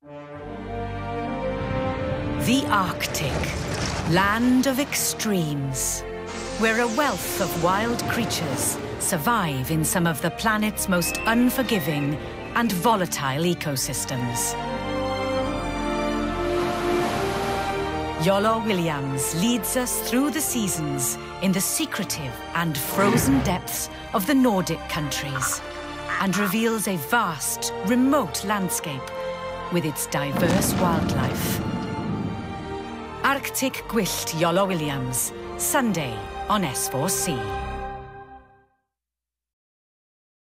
The Arctic, land of extremes, where a wealth of wild creatures survive in some of the planet's most unforgiving and volatile ecosystems. Iolo Williams leads us through the seasons in the secretive and frozen depths of the Nordic countries and reveals a vast, remote landscape with its diverse wildlife. Arctic Gwyllt Iolo Williams, Sunday on S4C.